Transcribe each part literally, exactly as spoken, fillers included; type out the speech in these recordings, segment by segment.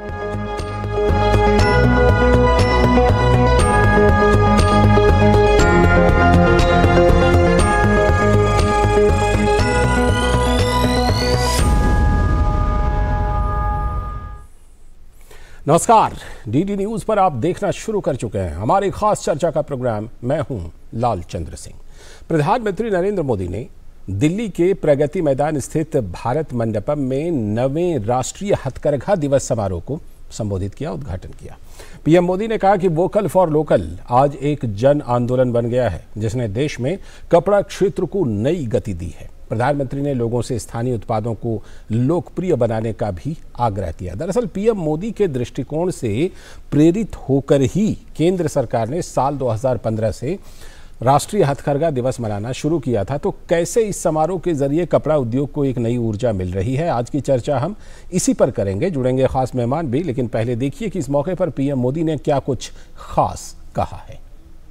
नमस्कार, DD news पर आप देखना शुरू कर चुके हैं हमारी खास चर्चा का प्रोग्राम। मैं हूं लाल चंद्र सिंह। प्रधानमंत्री नरेंद्र मोदी ने दिल्ली के प्रगति मैदान स्थित भारत मंडपम में नवें राष्ट्रीय हथकरघा दिवस समारोह को संबोधित किया, उद्घाटन किया। पीएम मोदी ने कहा कि वोकल फॉर लोकल आज एक जन आंदोलन बन गया है, जिसने देश में कपड़ा क्षेत्र को नई गति दी है। प्रधानमंत्री ने लोगों से स्थानीय उत्पादों को लोकप्रिय बनाने का भी आग्रह किया। दरअसल पीएम मोदी के दृष्टिकोण से प्रेरित होकर ही केंद्र सरकार ने साल दो हज़ार पंद्रह से राष्ट्रीय हथकरघा दिवस मनाना शुरू किया था। तो कैसे इस समारोह के जरिए कपड़ा उद्योग को एक नई ऊर्जा मिल रही है, आज की चर्चा हम इसी पर करेंगे। जुड़ेंगे खास मेहमान भी, लेकिन पहले देखिए कि इस मौके पर पीएम मोदी ने क्या कुछ खास कहा है।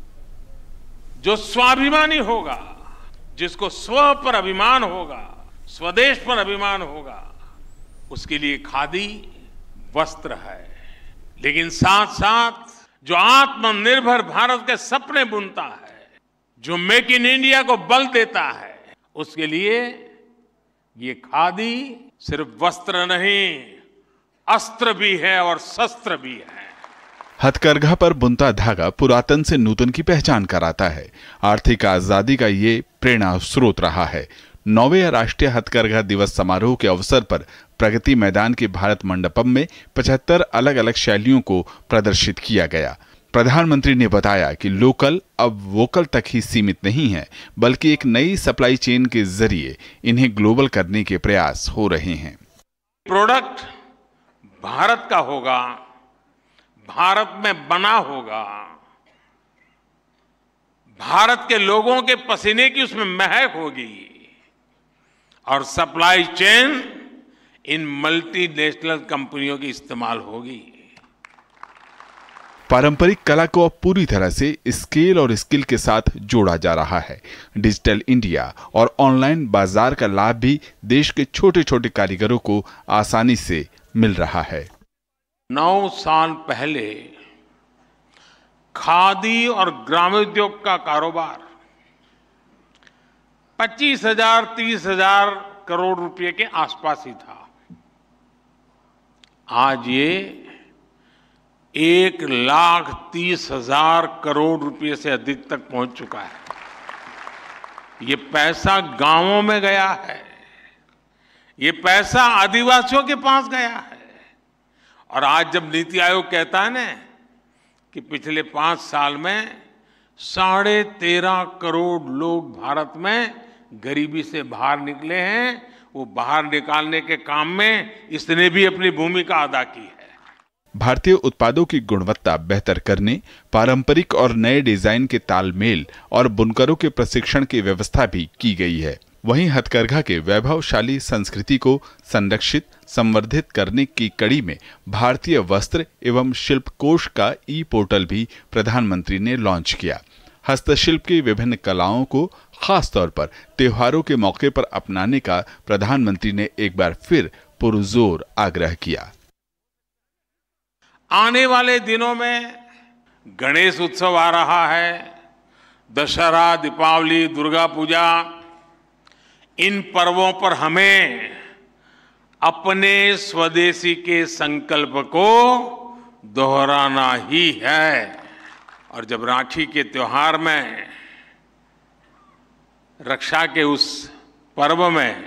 जो स्वाभिमानी होगा, जिसको स्व पर अभिमान होगा, स्वदेश पर अभिमान होगा, उसके लिए खादी वस्त्र है। लेकिन साथ साथ जो आत्मनिर्भर भारत के सपने बुनता है, जो मेक इन इंडिया को बल देता है, उसके लिए ये खादी सिर्फ वस्त्र नहीं, अस्त्र भी है और शस्त्र भी है। हथकरघा पर बुनता धागा पुरातन से नूतन की पहचान कराता है। आर्थिक आजादी का ये प्रेरणा स्रोत रहा है। नौवें राष्ट्रीय हथकरघा दिवस समारोह के अवसर पर प्रगति मैदान के भारत मंडपम में पचहत्तर अलग अलग शैलियों को प्रदर्शित किया गया। प्रधानमंत्री ने बताया कि लोकल अब वोकल तक ही सीमित नहीं है, बल्कि एक नई सप्लाई चेन के जरिए इन्हें ग्लोबल करने के प्रयास हो रहे हैं। प्रोडक्ट भारत का होगा, भारत में बना होगा, भारत के लोगों के पसीने की उसमें महक होगी और सप्लाई चेन इन मल्टीनेशनल कंपनियों की इस्तेमाल होगी। पारंपरिक कला को अब पूरी तरह से स्केल और स्किल के साथ जोड़ा जा रहा है। डिजिटल इंडिया और ऑनलाइन बाजार का लाभ भी देश के छोटे छोटे कारीगरों को आसानी से मिल रहा है। नौ साल पहले खादी और ग्रामोद्योग का कारोबार पच्चीस हजार तीस हजार करोड़ रुपए के आसपास ही था। आज ये एक लाख तीस हजार करोड़ रुपए से अधिक तक पहुंच चुका है। ये पैसा गांवों में गया है, ये पैसा आदिवासियों के पास गया है। और आज जब नीति आयोग कहता है ना कि पिछले पांच साल में साढ़े तेरह करोड़ लोग भारत में गरीबी से बाहर निकले हैं, वो बाहर निकालने के काम में इसने भी अपनी भूमिका अदा की है। भारतीय उत्पादों की गुणवत्ता बेहतर करने, पारंपरिक और नए डिजाइन के तालमेल और बुनकरों के प्रशिक्षण की व्यवस्था भी की गई है। वहीं हथकरघा के वैभवशाली संस्कृति को संरक्षित संवर्धित करने की कड़ी में भारतीय वस्त्र एवं शिल्प कोष का ई पोर्टल भी प्रधानमंत्री ने लॉन्च किया। हस्तशिल्प की विभिन्न कलाओं को खास तौर पर त्योहारों के मौके पर अपनाने का प्रधानमंत्री ने एक बार फिर पुरजोर आग्रह किया। आने वाले दिनों में गणेश उत्सव आ रहा है, दशहरा, दीपावली, दुर्गा पूजा, इन पर्वों पर हमें अपने स्वदेशी के संकल्प को दोहराना ही है। और जब राखी के त्योहार में, रक्षा के उस पर्व में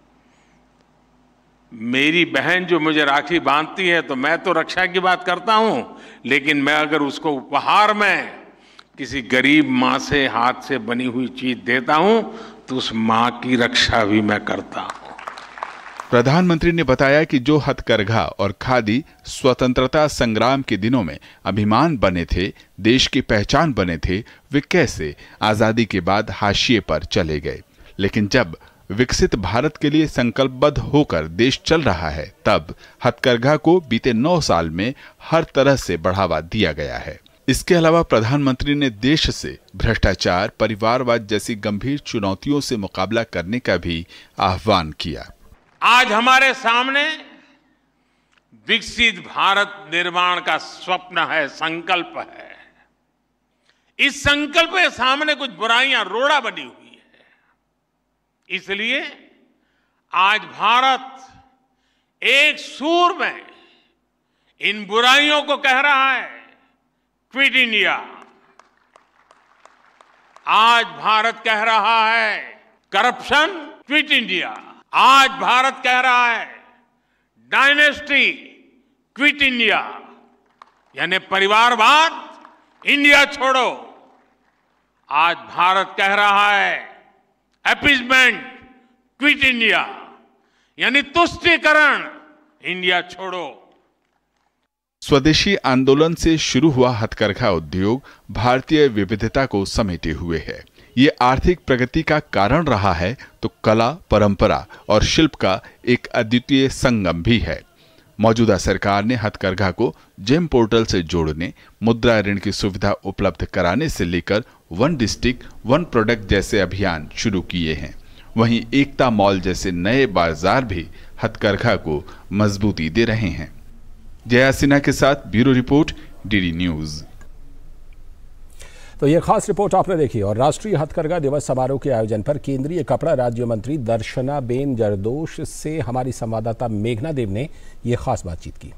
मेरी बहन जो मुझे राखी बांधती है, तो मैं तो रक्षा की बात करता हूं, लेकिन मैं अगर उसको उपहार में किसी गरीब माँ से हाथ से बनी हुई चीज देता हूं, तो उस माँ की रक्षा भी मैं करता हूं। प्रधानमंत्री ने बताया कि जो हथकरघा और खादी स्वतंत्रता संग्राम के दिनों में अभिमान बने थे, देश की पहचान बने थे, वे कैसे आजादी के बाद हाशिए पर चले गए। लेकिन जब विकसित भारत के लिए संकल्पबद्ध होकर देश चल रहा है, तब हथकरघा को बीते नौ साल में हर तरह से बढ़ावा दिया गया है। इसके अलावा प्रधानमंत्री ने देश से भ्रष्टाचार, परिवारवाद जैसी गंभीर चुनौतियों से मुकाबला करने का भी आह्वान किया। आज हमारे सामने विकसित भारत निर्माण का स्वप्न है, संकल्प है। इस संकल्प के सामने कुछ बुराइयां रोड़ा बनी हुई है। इसलिए आज भारत एक सूर में इन बुराइयों को कह रहा है, क्विट इंडिया। आज भारत कह रहा है करप्शन, क्विट इंडिया। आज भारत कह रहा है डायनेस्टी, क्विट इंडिया। यानी परिवारवाद, इंडिया छोड़ो। आज भारत कह रहा है अपीजमेंट, क्विट इंडिया, यानी तुष्टीकरण, इंडिया छोड़ो। स्वदेशी आंदोलन से शुरू हुआ हथकरघा उद्योग भारतीय विविधता को समेटे हुए है। ये आर्थिक प्रगति का कारण रहा है तो कला, परंपरा और शिल्प का एक अद्वितीय संगम भी है। मौजूदा सरकार ने हथकरघा को जेम पोर्टल से जोड़ने, मुद्रा ऋण की सुविधा उपलब्ध कराने से लेकर वन डिस्ट्रिक्ट वन प्रोडक्ट जैसे अभियान शुरू किए हैं। वहीं एकता मॉल जैसे नए बाजार भी हथकरघा को मजबूती दे रहे हैं। जया सिन्हा के साथ ब्यूरो रिपोर्ट, डीडी न्यूज। तो ये खास रिपोर्ट आपने देखी। और राष्ट्रीय हथकरघा दिवस समारोह के आयोजन पर केंद्रीय कपड़ा राज्य मंत्री दर्शना बेन जरदोश से हमारी संवाददाता मेघना देव ने ये खास बातचीत की।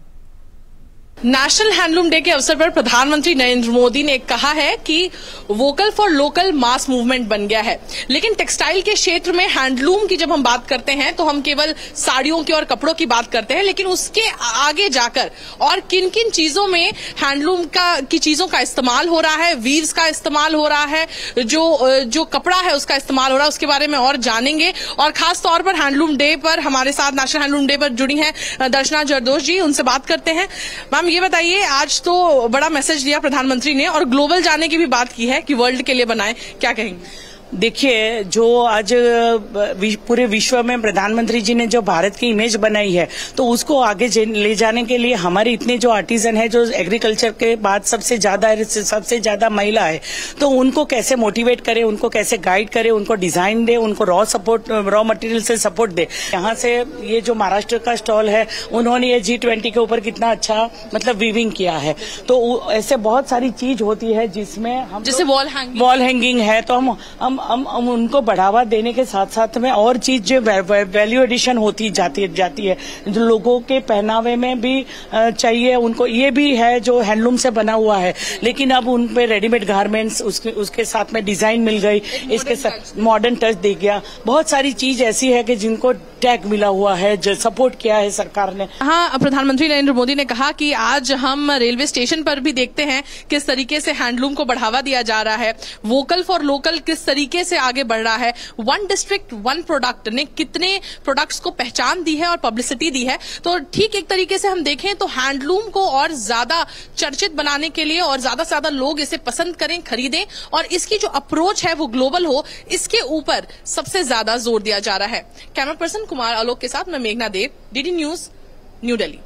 नेशनल हैंडलूम डे के अवसर पर प्रधानमंत्री नरेंद्र मोदी ने कहा है कि vocal for local mass movement बन गया है। लेकिन टेक्सटाइल के क्षेत्र में हैंडलूम की जब हम बात करते हैं तो हम केवल साड़ियों की और कपड़ों की बात करते हैं, लेकिन उसके आगे जाकर और किन किन चीजों में हैंडलूम का की चीजों का इस्तेमाल हो रहा है, वीव्स का इस्तेमाल हो रहा है, जो जो कपड़ा है उसका इस्तेमाल हो रहा है, उसके बारे में और जानेंगे। और खास तौर पर हैंडलूम डे पर हमारे साथ नेशनल हैंडलूम डे पर जुड़ी हैं दर्शना जरदोश जी, उनसे बात करते हैं। मैम, ये बताइए, आज तो बड़ा मैसेज दिया प्रधानमंत्री ने और ग्लोबल जाने की भी बात की है कि वर्ल्ड के लिए बनाए, क्या कहेंगे? देखिए, जो आज पूरे विश्व में प्रधानमंत्री जी ने जो भारत की इमेज बनाई है तो उसको आगे ले जाने के लिए हमारे इतने जो आर्टिजन है, जो एग्रीकल्चर के बाद सबसे ज्यादा सबसे ज्यादा महिला है, तो उनको कैसे मोटिवेट करें, उनको कैसे गाइड करें, उनको डिजाइन दे, उनको रॉ सपोर्ट रॉ मटेरियल से सपोर्ट दे। यहाँ से ये जो महाराष्ट्र का स्टॉल है, उन्होंने ये जी ट्वेंटी के ऊपर कितना अच्छा मतलब वीविंग किया है। तो ऐसे बहुत सारी चीज होती है जिसमें हम जैसे वॉल हैंगिंग वॉल हैंगिंग है, तो हम हम हम, हम उनको बढ़ावा देने के साथ साथ में और चीज जो वैल्यू एडिशन होती जाती जाती है, जो लोगों के पहनावे में भी चाहिए उनको, ये भी है जो हैंडलूम से बना हुआ है। लेकिन अब उन पे रेडीमेड गारमेंट्स, उसके उसके साथ में डिजाइन मिल गई, इसके साथ मॉडर्न टच दे गया। बहुत सारी चीज ऐसी है कि जिनको टैग मिला हुआ है, जो सपोर्ट किया है सरकार ने। हाँ, प्रधानमंत्री नरेंद्र मोदी ने कहा कि आज हम रेलवे स्टेशन पर भी देखते हैं किस तरीके से हैंडलूम को बढ़ावा दिया जा रहा है, वोकल फॉर लोकल किस तरीके से आगे बढ़ रहा है, वन डिस्ट्रिक्ट वन प्रोडक्ट ने कितने प्रोडक्ट्स को पहचान दी है और पब्लिसिटी दी है। तो ठीक एक तरीके से हम देखें तो हैंडलूम को और ज्यादा चर्चित बनाने के लिए और ज्यादा से ज्यादा लोग इसे पसंद करें, खरीदें और इसकी जो अप्रोच है वो ग्लोबल हो, इसके ऊपर सबसे ज्यादा जोर दिया जा रहा है। कैमरा पर्सन कुमार आलोक के साथ मैं मेघना Dev, DD News, New Delhi.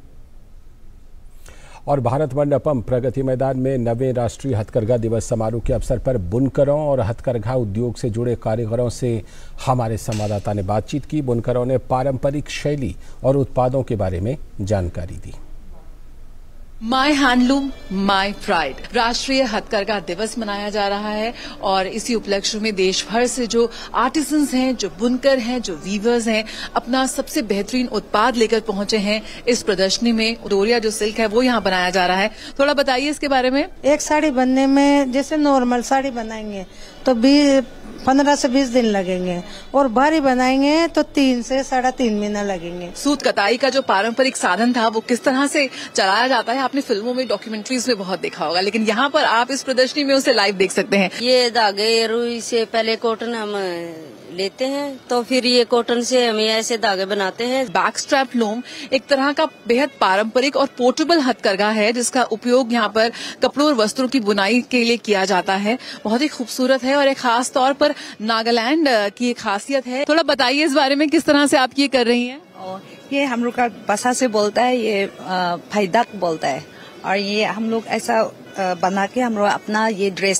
और भारत मंडपम प्रगति मैदान में नवे राष्ट्रीय हथकरघा दिवस समारोह के अवसर पर बुनकरों और हथकरघा उद्योग से जुड़े कारीगरों से हमारे संवाददाता ने बातचीत की। बुनकरों ने पारंपरिक शैली और उत्पादों के बारे में जानकारी दी। माय हैंडलूम माय प्राइड राष्ट्रीय हथकरघा दिवस मनाया जा रहा है और इसी उपलक्ष्य में देश भर से जो आर्टिसंस हैं, जो बुनकर हैं, जो वीवर्स हैं, अपना सबसे बेहतरीन उत्पाद लेकर पहुंचे हैं इस प्रदर्शनी में। डोरिया जो सिल्क है वो यहाँ बनाया जा रहा है, थोड़ा बताइए इसके बारे में। एक साड़ी बनने में जैसे नॉर्मल साड़ी बनाएंगे तो भी पंद्रह से बीस दिन लगेंगे और भारी बनाएंगे तो तीन से साढ़े तीन महीना लगेंगे। सूत कताई का जो पारंपरिक साधन था वो किस तरह से चलाया जाता है आपने फिल्मों में, डॉक्यूमेंट्रीज में बहुत देखा होगा, लेकिन यहाँ पर आप इस प्रदर्शनी में उसे लाइव देख सकते हैं। ये धागे रुई से पहले कॉटन हम लेते हैं तो फिर ये कॉटन से हम ऐसे धागे बनाते हैं। बैक स्ट्रैप लूम एक तरह का बेहद पारंपरिक और पोर्टेबल हथकरघा है जिसका उपयोग यहाँ पर कपड़ों और वस्त्रों की बुनाई के लिए किया जाता है। बहुत ही खूबसूरत है और एक खास तौर पर नागालैंड की एक खासियत है। थोड़ा बताइए इस बारे में, किस तरह से आप ये कर रही हैं? ये हम लोग का भाषा से बोलता है, ये फायदाक बोलता है और ये हम लोग ऐसा बना के हम लोग अपना ये ड्रेस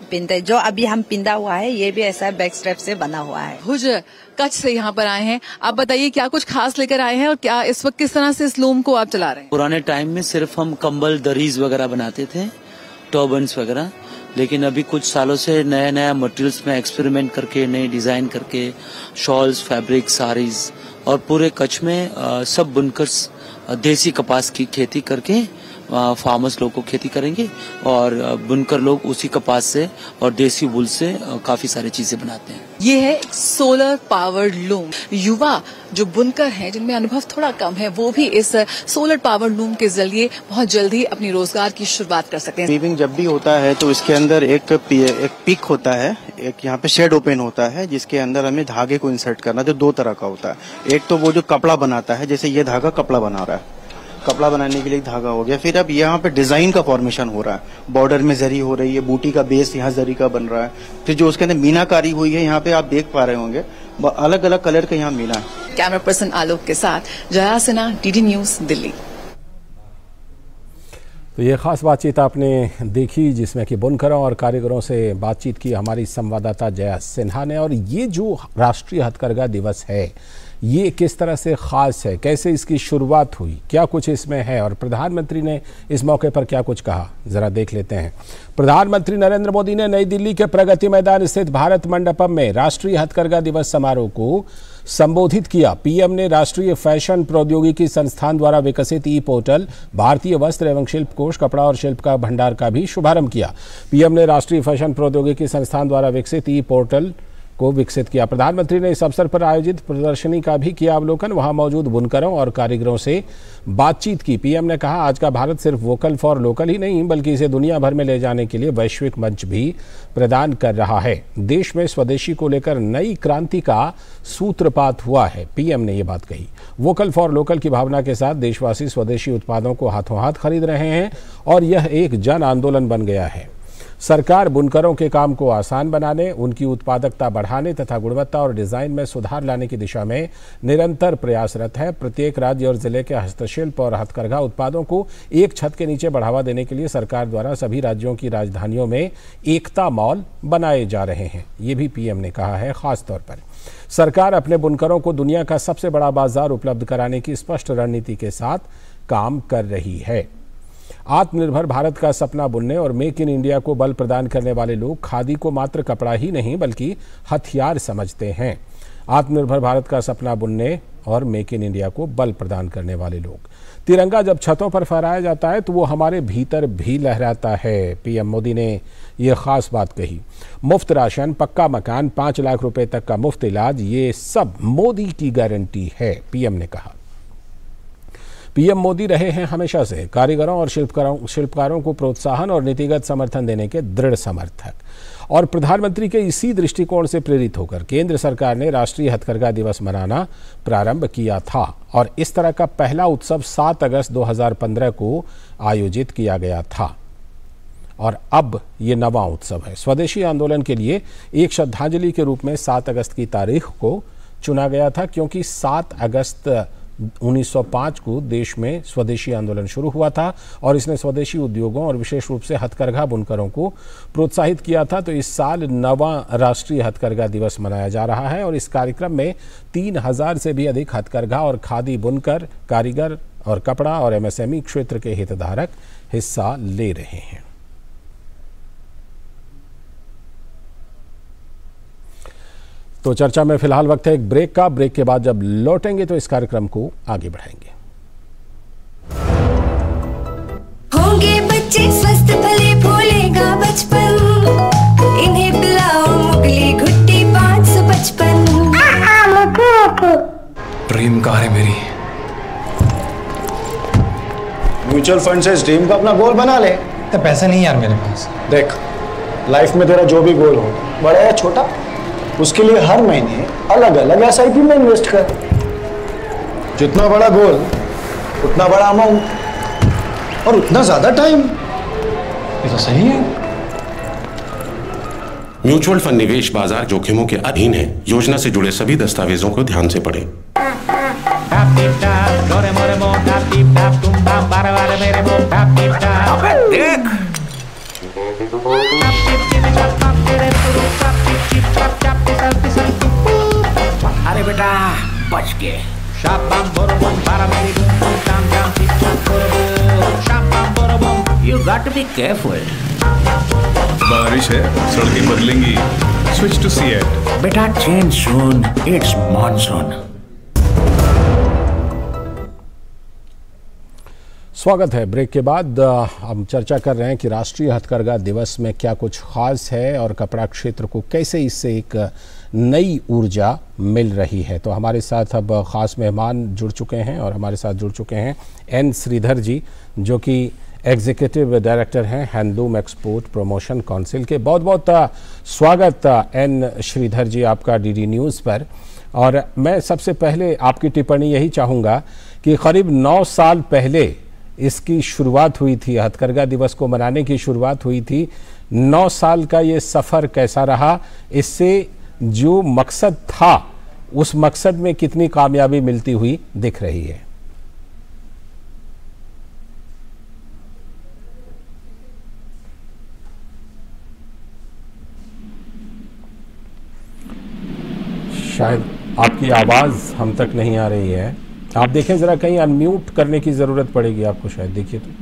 पिंदे, जो अभी हम पिंदा हुआ है ये भी ऐसा बैक स्ट्रैप से बना हुआ है। भुज कच्छ से यहाँ पर आए हैं, आप बताइए क्या कुछ खास लेकर आए हैं और क्या इस वक्त किस तरह से इस लूम को आप चला रहे हैं? पुराने टाइम में सिर्फ हम कंबल, दरीज वगैरह बनाते थे, टर्बन्स वगैरह, लेकिन अभी कुछ सालों से नया नया मटेरियल्स में एक्सपेरिमेंट करके, नए डिजाइन करके शॉल्स, फैब्रिक, साड़ीज और पूरे कच्छ में आ, सब बुनकर्स देसी कपास की खेती करके फार्मर्स लोग को खेती करेंगे और बुनकर लोग उसी कपास से और देसी वूल से काफी सारी चीजें बनाते हैं। ये है सोलर पावर्ड लूम। युवा जो बुनकर हैं, जिनमें अनुभव थोड़ा कम है, वो भी इस सोलर पावर्ड लूम के जरिए बहुत जल्दी अपनी रोजगार की शुरुआत कर सकते हैं। वीविंग जब भी होता है तो इसके अंदर एक एक पिक होता है, एक यहाँ पे शेड ओपन होता है जिसके अंदर हमें धागे को इंसर्ट करना, जो दो तरह का होता है। एक तो वो जो कपड़ा बनाता है, जैसे ये धागा कपड़ा बना रहा है, कपड़ा बनाने के लिए धागा हो गया। फिर अब यहाँ पे डिजाइन का फॉर्मेशन हो रहा है, बॉर्डर में जरी हो रही है, बूटी का बेस यहाँ जरी का बन रहा है। फिर जो उसके अंदर मीनाकारी हुई है, यहाँ पे आप देख पा रहे होंगे अलग अलग कलर के यहाँ मीना है। कैमरा पर्सन आलोक के साथ जया सिन्हा, डीडी न्यूज, दिल्ली। तो ये खास बातचीत आपने देखी जिसमें कि बुनकरों और कारीगरों से बातचीत की हमारी संवाददाता जया सिन्हा ने। और ये जो राष्ट्रीय हथकरघा दिवस है, ये किस तरह से ख़ास है, कैसे इसकी शुरुआत हुई, क्या कुछ इसमें है और प्रधानमंत्री ने इस मौके पर क्या कुछ कहा, ज़रा देख लेते हैं। प्रधानमंत्री नरेंद्र मोदी ने नई दिल्ली के प्रगति मैदान स्थित भारत मंडपम में राष्ट्रीय हथकरघा दिवस समारोह को संबोधित किया। पीएम ने राष्ट्रीय फैशन प्रौद्योगिकी संस्थान द्वारा विकसित ई पोर्टल भारतीय वस्त्र एवं शिल्प कोष, कपड़ा और शिल्प का भंडार का भी शुभारंभ किया। पीएम ने राष्ट्रीय फैशन प्रौद्योगिकी संस्थान द्वारा विकसित ई पोर्टल को विकसित किया। प्रधानमंत्री ने इस अवसर पर आयोजित प्रदर्शनी का भी किया अवलोकन, वहां मौजूद बुनकरों और कारीगरों से बातचीत की। पीएम ने कहा, आज का भारत सिर्फ वोकल फॉर लोकल ही नहीं बल्कि इसे दुनिया भर में ले जाने के लिए वैश्विक मंच भी प्रदान कर रहा है। देश में स्वदेशी को लेकर नई क्रांति का सूत्रपात हुआ है, पीएम ने ये बात कही। वोकल फॉर लोकल की भावना के साथ देशवासी स्वदेशी उत्पादों को हाथों हाथ खरीद रहे हैं और यह एक जन आंदोलन बन गया है। सरकार बुनकरों के काम को आसान बनाने, उनकी उत्पादकता बढ़ाने तथा गुणवत्ता और डिजाइन में सुधार लाने की दिशा में निरंतर प्रयासरत है। प्रत्येक राज्य और जिले के हस्तशिल्प और हथकरघा उत्पादों को एक छत के नीचे बढ़ावा देने के लिए सरकार द्वारा सभी राज्यों की राजधानियों में एकता मॉल बनाए जा रहे हैं, ये भी पीएम ने कहा है। खास तौर पर सरकार अपने बुनकरों को दुनिया का सबसे बड़ा बाजार उपलब्ध कराने की स्पष्ट रणनीति के साथ काम कर रही है। आत्मनिर्भर भारत का सपना बुनने और मेक इन इंडिया को बल प्रदान करने वाले लोग खादी को मात्र कपड़ा ही नहीं बल्कि हथियार समझते हैं। आत्मनिर्भर भारत का सपना बुनने और मेक इन इंडिया को बल प्रदान करने वाले लोग। तिरंगा जब छतों पर फहराया जाता है तो वो हमारे भीतर भी लहराता है। पीएम मोदी ने यह खास बात कही। मुफ्त राशन, पक्का मकान, पांच लाख रुपए तक का मुफ्त इलाज, ये सब मोदी की गारंटी है, पीएम ने कहा। पीएम मोदी रहे हैं हमेशा से कारीगरों और शिल्पकारों शिल्पकारों को प्रोत्साहन और नीतिगत समर्थन देने के दृढ़ समर्थक। और प्रधानमंत्री के इसी दृष्टिकोण से प्रेरित होकर केंद्र सरकार ने राष्ट्रीय हथकरघा दिवस मनाना प्रारंभ किया था और इस तरह का पहला उत्सव सात अगस्त दो हज़ार पंद्रह को आयोजित किया गया था और अब ये नवा उत्सव है। स्वदेशी आंदोलन के लिए एक श्रद्धांजलि के रूप में सात अगस्त की तारीख को चुना गया था क्योंकि सात अगस्त उन्नीस सौ पाँच को देश में स्वदेशी आंदोलन शुरू हुआ था और इसने स्वदेशी उद्योगों और विशेष रूप से हथकरघा बुनकरों को प्रोत्साहित किया था। तो इस साल नवा राष्ट्रीय हथकरघा दिवस मनाया जा रहा है और इस कार्यक्रम में तीन हजार से भी अधिक हथकरघा और खादी बुनकर, कारीगर और कपड़ा और एमएसएमई क्षेत्र के हितधारक हिस्सा ले रहे हैं। तो चर्चा में फिलहाल वक्त है एक ब्रेक का। ब्रेक के बाद जब लौटेंगे तो इस कार्यक्रम को आगे बढ़ाएंगे। होंगे बच्चे स्वस्थ भले भूलेगा बचपन, इन्हें पिलाओ मुगली घुट्टी पाँच सौ पचपन। ड्रीम कार है मेरी। म्यूचुअल फंड से इस ड्रीम को अपना गोल बना ले। तो पैसा नहीं यार मेरे पास। देख, लाइफ में तेरा जो भी गोल हो, बड़ा या छोटा, उसके लिए हर महीने अलग अलग एसआईपी में इन्वेस्ट कर। जितना बड़ा गोल उतना बड़ा अमाउंट और उतना ज्यादा टाइम। ये तो सही है। म्यूचुअल फंड निवेश बाजार जोखिमों के अधीन है। योजना से जुड़े सभी दस्तावेजों को ध्यान से पढ़ें। देख के Shabam borobom parabali boom boom tam tam tik tak borobom Shabam borobom You got to be careful बारिश है सड़कें बदलेंगी Switch to Seat बेटा change soon It's monsoon स्वागत है। ब्रेक के बाद हम चर्चा कर रहे हैं कि राष्ट्रीय हथकरघा दिवस में क्या कुछ खास है और कपड़ा क्षेत्र को कैसे इससे एक नई ऊर्जा मिल रही है। तो हमारे साथ अब खास मेहमान जुड़ चुके हैं और हमारे साथ जुड़ चुके हैं एन श्रीधर जी, जो कि एग्जीक्यूटिव डायरेक्टर हैं हैंडलूम एक्सपोर्ट प्रमोशन काउंसिल के। बहुत बहुत स्वागत एन श्रीधर जी आपका डीडी न्यूज़ पर। और मैं सबसे पहले आपकी टिप्पणी यही चाहूँगा कि करीब नौ साल पहले इसकी शुरुआत हुई थी, हथकरघा दिवस को मनाने की शुरुआत हुई थी। नौ साल का ये सफ़र कैसा रहा, इससे जो मकसद था उस मकसद में कितनी कामयाबी मिलती हुई दिख रही है? शायद आपकी आवाज़ हम तक नहीं आ रही है। आप देखें जरा, कहीं अनम्यूट करने की जरूरत पड़ेगी आपको, शायद देखिए तो।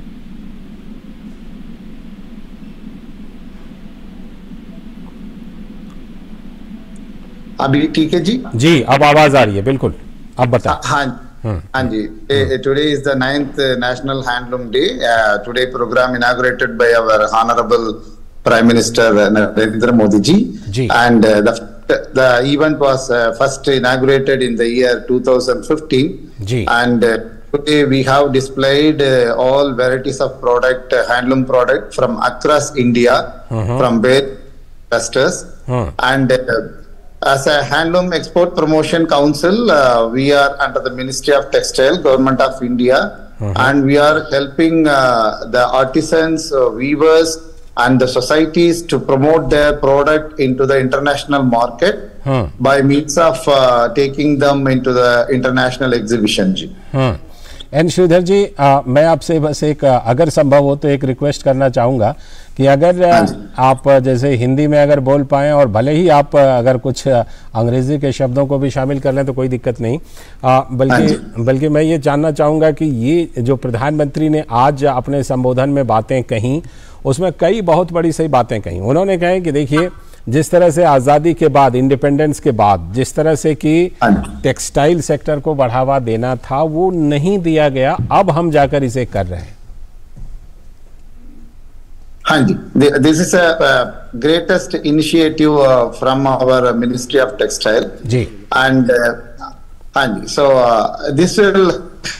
अभी ठीक है जी? जी अब आवाज आ रही है, बिल्कुल अब बताएं। हाँ हाँ जी, today is the ninth national handloom day. Today programme inaugurated by our honourable prime minister Narendra Modi ji, and the The event was uh, first inaugurated in the year two thousand fifteen, Gee. and uh, today we have displayed uh, all varieties of product, uh, handloom product from across India, uh-huh. from various investors, uh-huh. and uh, as a Handloom Export Promotion Council, uh, we are under the Ministry of Textile, Government of India, uh-huh. and we are helping uh, the artisans, uh, weavers, and the societies to promote their product into the international market हाँ. by means of uh, taking them into the international exhibition जी। हाँ। N Shridhar जी, आ, मैं आपसे बस एक, अगर संभव हो तो एक रिक्वेस्ट करना चाहूँगा कि अगर आप जैसे हिंदी में अगर बोल पाएँ, और भले ही आप अगर कुछ अंग्रेजी के शब्दों को भी शामिल कर लें तो कोई दिक्कत नहीं, आ, बल्कि बल्कि मैं ये जानना चाहूँगा कि ये जो प्रधानमंत्री ने आज अपने संबोधन में बातें कहीं, उसमें कई बहुत बड़ी सही बातें कहीं। उन्होंने कहा कि देखिए, जिस तरह से आज़ादी के बाद, इंडिपेंडेंस के बाद जिस तरह से कि टेक्सटाइल सेक्टर को बढ़ावा देना था वो नहीं दिया गया, अब हम जाकर इसे कर रहे हैं। हाँ जी, this is a greatest initiative from our ministry of textile जी, एंड हाँ जी, सो दिस विल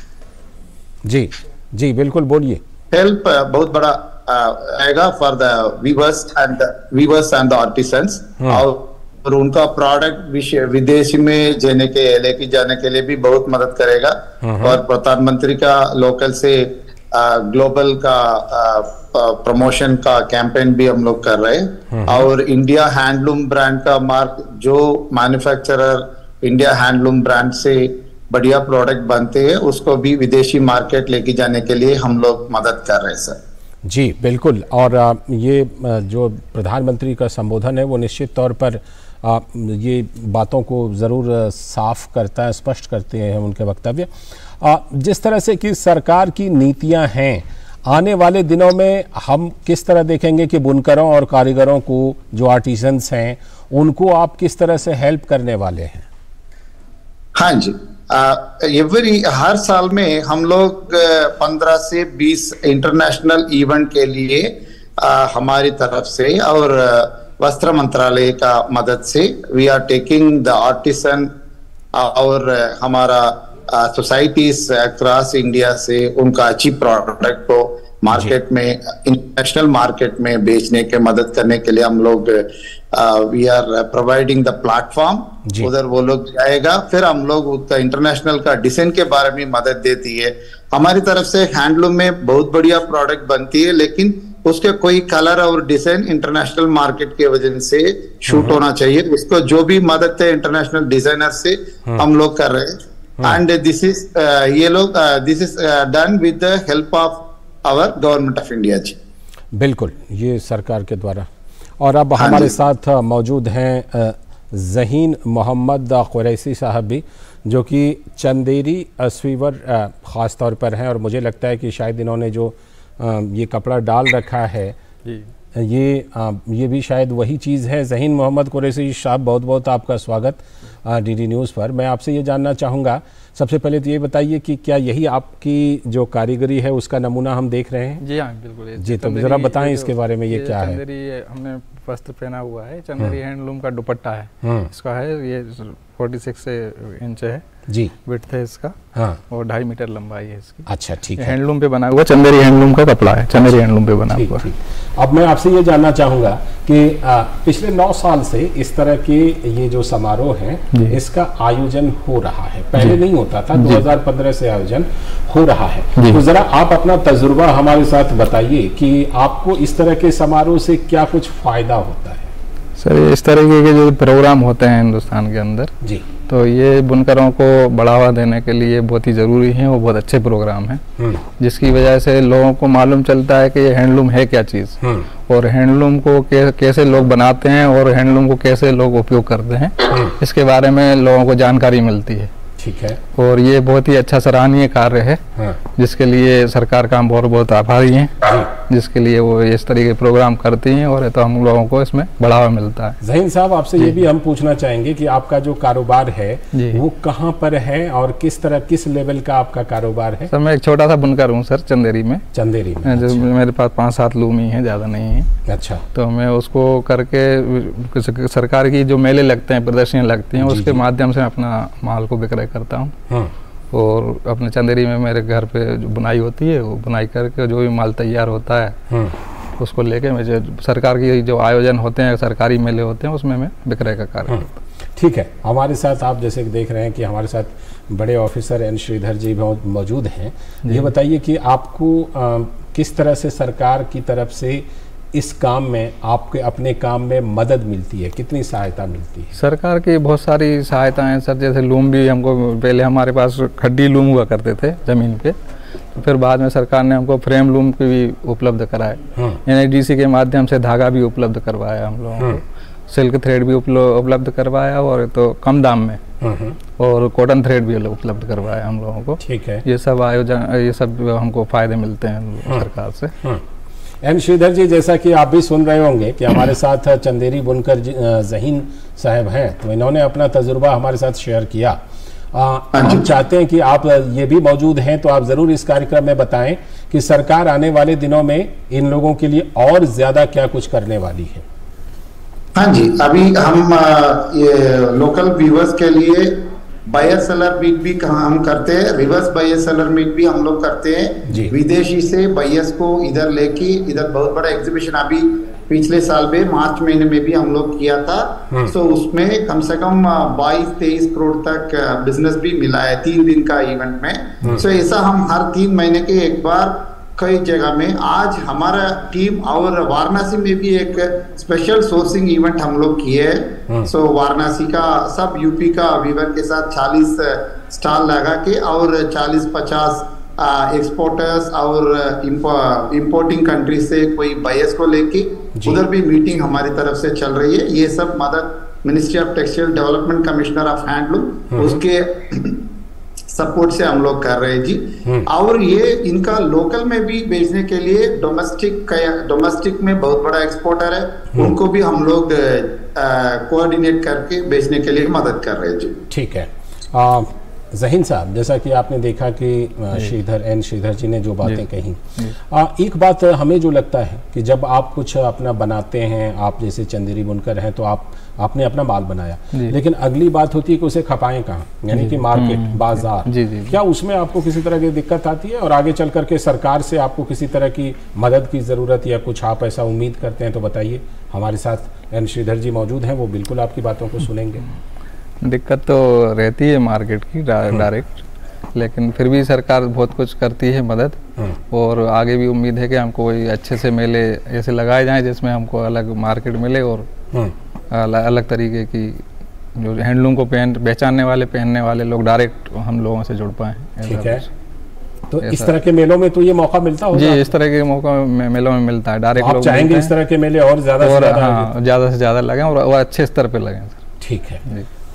जी जी बिल्कुल बोलिए। हेल्प बहुत बड़ा आएगा for the weavers and weavers and the artisans, और उनका प्रोडक्ट विदेश में जाने के लेके जाने के लिए भी बहुत मदद करेगा। और प्रधानमंत्री का लोकल से ग्लोबल का प्रमोशन का कैंपेन भी हम लोग कर रहे हैं, और इंडिया हैंडलूम ब्रांड का मार्क, जो मैन्युफैक्चरर इंडिया हैंडलूम ब्रांड से बढ़िया प्रोडक्ट बनते हैं, उसको भी विदेशी मार्केट लेके जाने के लिए हम लोग मदद कर रहे हैं सर। जी बिल्कुल, और ये जो प्रधानमंत्री का संबोधन है वो निश्चित तौर पर ये बातों को ज़रूर साफ करता है, स्पष्ट करते हैं उनके वक्तव्य। जिस तरह से कि सरकार की नीतियां हैं, आने वाले दिनों में हम किस तरह देखेंगे कि बुनकरों और कारीगरों को, जो आर्टिसंस हैं, उनको आप किस तरह से हेल्प करने वाले हैं? हाँ जी, एवरी uh, हर साल में हम लोग पंद्रह uh, से बीस इंटरनेशनल इवेंट के लिए uh, हमारी तरफ से और uh, वस्त्र मंत्रालय का मदद से we are taking the artisan और uh, हमारा सोसाइटीज अक्रॉस इंडिया से उनका अच्छी प्रोडक्ट को मार्केट में, इंटरनेशनल मार्केट में बेचने के मदद करने के लिए हम लोग we are providing the platform. उधर वो लोग जाएगा, फिर हम लोग उसका इंटरनेशनल का डिजाइन के बारे में मदद देती है। हमारी तरफ से हैंडलूम में बहुत बढ़िया प्रोडक्ट बनती है, लेकिन उसके कोई कलर और डिजाइन इंटरनेशनल मार्केट के वजह से शूट होना चाहिए। उसको जो भी मदद है इंटरनेशनल डिजाइनर से हम लोग कर रहे हैं, एंड दिस इज ये लोग this is done with the help of our government of India ji. बिल्कुल, ये सरकार के द्वारा। और अब हमारे साथ मौजूद हैं ज़हीन मोहम्मद कुरैशी साहब भी, जो कि चंदेरी स्वीवर ख़ास तौर पर हैं, और मुझे लगता है कि शायद इन्होंने जो ये कपड़ा डाल रखा है जी ये ये भी शायद वही चीज़ है। ज़हीन मोहम्मद कुरैशी साहब, बहुत बहुत आपका स्वागत डीडी न्यूज़ पर। मैं आपसे ये जानना चाहूँगा, सबसे पहले तो ये बताइए कि क्या यही आपकी जो कारीगरी है उसका नमूना हम देख रहे हैं? जी हाँ, बिल्कुल। जी, तो ज़रा बताएं इसके बारे में, ये, ये क्या है? चंदेरी हमने वस्त्र पहना हुआ है, चंदेरी हैंडलूम का दुपट्टा है इसका है। ये छियालीस इंच है जी, विड्थ है इसका, हाँ, और ढाई मीटर लंबाई है इसकी। अच्छा, ठीक है। हैंडलूम पे बना हुआ चंदेरी हैंडलूम का कपड़ा है, चंदेरी हैंडलूम पे बना हुआ। अब मैं आपसे ये जानना चाहूँगा कि आ, पिछले नौ साल से इस तरह के ये जो समारोह हैं इसका आयोजन हो रहा है, पहले नहीं होता था, दो हज़ार पंद्रह से आयोजन हो रहा है। तो जरा आप अपना तजुर्बा हमारे साथ बताइए कि आपको इस तरह के समारोह से क्या कुछ फायदा होता है? सर, इस तरीके के जो प्रोग्राम होते हैं हिंदुस्तान के अंदर जी, तो ये बुनकरों को बढ़ावा देने के लिए बहुत ही ज़रूरी है और बहुत अच्छे प्रोग्राम हैं, जिसकी वजह से लोगों को मालूम चलता है कि ये हैंडलूम है क्या चीज़, और हैंडलूम को कैसे लोग बनाते हैं और हैंडलूम को कैसे लोग उपयोग करते हैं, इसके बारे में लोगों को जानकारी मिलती है। ठीक है। और ये बहुत ही अच्छा सराहनीय कार्य है, जिसके लिए सरकार का हम बहुत बहुत आभारी हैं, जिसके लिए वो इस तरीके के प्रोग्राम करती हैं, और तो हम लोगों को इसमें बढ़ावा मिलता है। ज़हीन साहब, आपसे ये भी हम पूछना चाहेंगे कि आपका जो कारोबार है वो कहाँ पर है और किस तरह किस लेवल का आपका कारोबार है? सर, मैं एक छोटा सा बुनकर हूँ सर, चंदेरी में। चंदेरी में जो मेरे पास पाँच सात लूम ही है, ज़्यादा नहीं है। अच्छा। तो मैं उसको करके सरकार की जो मेले लगते हैं, प्रदर्शनियाँ लगती हैं, उसके माध्यम से अपना माल को विक्रय करता हूँ, और अपने चंदेरी में मेरे घर पे जो बुनाई होती है वो बुनाई करके जो भी माल तैयार होता है उसको लेके मैं जो सरकार की जो आयोजन होते हैं, सरकारी मेले होते हैं, उसमें मैं विक्रय का कार्य करता हूँ। ठीक है। हमारे साथ आप जैसे देख रहे हैं कि हमारे साथ बड़े ऑफिसर एन श्रीधर जी मौजूद हैं। ये बताइए कि आपको आ, किस तरह से सरकार की तरफ से इस काम में, आपके अपने काम में मदद मिलती है, कितनी सहायता मिलती है? सरकार की बहुत सारी सहायताएं सर, जैसे लूम भी हमको, पहले हमारे पास खड्डी लूम हुआ करते थे ज़मीन पे, तो फिर बाद में सरकार ने हमको फ्रेम लूम के भी उपलब्ध कराए, एन आई डी सी के माध्यम से धागा भी उपलब्ध करवाया हम लोगों को, सिल्क थ्रेड भी उपलब्ध करवाया, और तो कम दाम में, और कॉटन थ्रेड भी उपलब्ध करवाया हम लोगों को। ठीक है। ये सब आयोजन, ये सब हमको फायदे मिलते हैं सरकार से। एन श्रीधर जी, जैसा कि आप भी सुन रहे होंगे कि हमारे साथ चंदेरी बुनकर ज़हीन साहब हैं, तो इन्होंने अपना तजुर्बा हमारे साथ शेयर किया। आ, हम चाहते हैं कि आप ये भी मौजूद हैं, तो आप ज़रूर इस कार्यक्रम में बताएं कि सरकार आने वाले दिनों में इन लोगों के लिए और ज़्यादा क्या कुछ करने वाली है। हाँ जी, अभी हम ये लोकल व्यूवर्स के लिए बायर सेलर मीट भी हम करते हैं, रिवर्स बायर सेलर मीट भी हम लोग करते हैं। विदेशी से बायर्स को इधर लेके, इधर बहुत बड़ा एग्जीबिशन अभी पिछले साल में मार्च महीने में भी हम लोग किया था। सो उसमें कम से कम बाईस तेईस करोड़ तक बिजनेस भी मिला है तीन दिन का इवेंट में। सो ऐसा हम हर तीन महीने के एक बार कई जगह में, आज हमारा टीम और वाराणसी में भी एक स्पेशल सोर्सिंग इवेंट हम लोग किए हैं। सो वाराणसी का सब यूपी का वीवर के साथ चालीस स्टॉल लगा के, और चालीस पचास एक्सपोर्टर्स और इंपोर्टिंग कंट्री से कोई बायर्स को लेके उधर भी मीटिंग हमारी तरफ से चल रही है। ये सब मदद ministry of textile development, commissioner of handloom, उसके सपोर्ट से हम लोग कर रहे हैं जी। और ये इनका लोकल में भी बेचने के लिए डोमेस्टिक डोमेस्टिक में बहुत बड़ा एक्सपोर्टर है, उनको भी हम लोग कोऑर्डिनेट करके बेचने के लिए मदद कर रहे हैं जी। ठीक है। ज़हीन साहब, जैसा कि आपने देखा कि श्रीधर एन श्रीधर जी ने जो बातें कही, आ, एक बात हमें जो लगता है कि जब आप कुछ अपना बनाते हैं, आप जैसे चंदेरी बुनकर हैं, तो आप आपने अपना माल बनाया, लेकिन अगली बात होती है कि उसे खपाएं कहाँ, यानी कि मार्केट, बाजार। जी जी। क्या उसमें आपको किसी तरह की दिक्कत आती है, और आगे चल करके सरकार से आपको किसी तरह की मदद की ज़रूरत या कुछ आप ऐसा उम्मीद करते हैं, तो बताइए। हमारे साथ एन श्रीधर जी मौजूद हैं, वो बिल्कुल आपकी बातों को सुनेंगे। दिक्कत तो रहती है मार्केट की डायरेक्ट, लेकिन फिर भी सरकार बहुत कुछ करती है मदद, और आगे भी उम्मीद है कि हमको कोई अच्छे से मेले ऐसे लगाए जाएं जिसमें हमको अलग मार्केट मिले, और अलग, अलग तरीके की जो हैंडलूम को पहन पहचानने वाले, पहनने वाले लोग डायरेक्ट हम लोगों से जुड़ पाएँ। ठीक है। तो इस तरह के मेलों में तो ये मौका मिलता होगा? जी, इस तरह के मौका मेलों में मिलता है डायरेक्ट। आप चाहेंगे इस तरह के मेले और ज़्यादा से ज़्यादा ज़्यादा से ज़्यादा लगें और अच्छे स्तर पर लगें सर। ठीक है।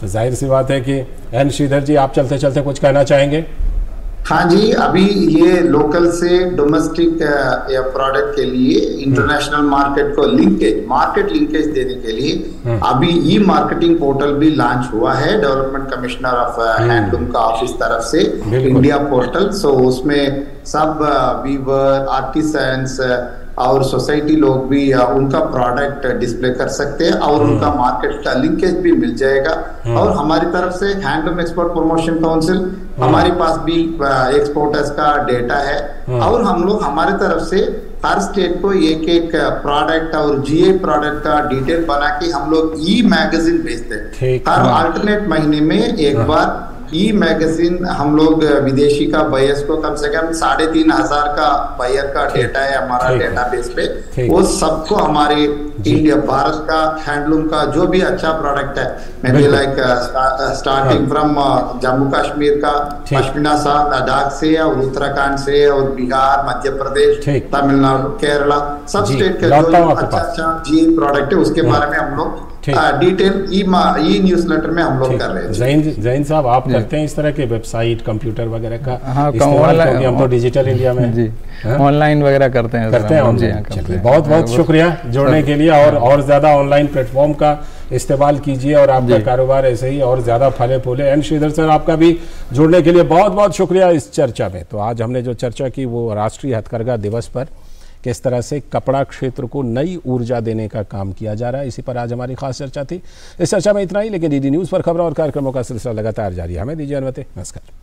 तो जाहिर सी बात है कि एन श्रीधर जी, आप चलते चलते कुछ कहना चाहेंगे? हाँ जी, अभी ये लोकल से डोमेस्टिक प्रोडक्ट के लिए इंटरनेशनल मार्केट को लिंकेज मार्केट लिंकेज देने के लिए अभी ई मार्केटिंग पोर्टल भी लॉन्च हुआ है डेवलपमेंट कमिश्नर ऑफ हैंडलूम का ऑफिस तरफ से, इंडिया पोर्टल। सो उसमें सब वीवर, आर्टिसंस और सोसाइटी लोग भी उनका प्रोडक्ट डिस्प्ले कर सकते हैं और उनका मार्केट का लिंकेज भी मिल जाएगा। और हमारी तरफ से हैंडलूम एक्सपोर्ट प्रमोशन काउंसिल, हमारे पास भी एक्सपोर्टर्स का डेटा है और हम लोग हमारे तरफ से हर स्टेट को एक एक प्रोडक्ट और जीए प्रोडक्ट का डिटेल बना के हम लोग ई मैगजीन भेजते हैं। हर अल्टरनेट महीने में एक बार ई मैगजीन हम लोग विदेशी का बायर्स को कम से कम साढ़े तीन हजार का बायर का डेटा है हमारा डेटाबेस पे, वो सबको हमारे इंडिया भारत का हैंडलूम का जो भी अच्छा प्रोडक्ट है, maybe like starting from Jammu Kashmir का पश्मीना साल लद्दाख से और उत्तराखंड से और बिहार, मध्य प्रदेश, तमिलनाडु, केरला, सब स्टेट के जो अच्छा अच्छा जी प्रोडक्ट है उसके बारे में हम लोग डिटेल ई ई न्यूज़लेटर में हम लोग कर रहे हैं। जैन जैन साहब, आप करते हैं इस तरह के वेबसाइट, कंप्यूटर वगैरह का इस्तेमाल? क्योंकि हम तो डिजिटल इंडिया में जी ऑनलाइन वगैरह करते हैं करते हैं जी। बहुत बहुत शुक्रिया जुड़ने के लिए, और और ज्यादा ऑनलाइन प्लेटफॉर्म का इस्तेमाल कीजिए और आपका कारोबार ऐसे ही और ज्यादा फले फूले। एन श्रीधर सर, आपका भी जुड़ने के लिए बहुत बहुत शुक्रिया इस चर्चा में। तो आज हमने जो चर्चा की वो राष्ट्रीय हथकरघा दिवस पर किस तरह से कपड़ा क्षेत्र को नई ऊर्जा देने का काम किया जा रहा है, इसी पर आज हमारी खास चर्चा थी। इस चर्चा में इतना ही, लेकिन डीडी न्यूज़ पर खबरों और कार्यक्रमों का सिलसिला लगातार जारी है। हमें दीजिए अनुमति। नमस्कार।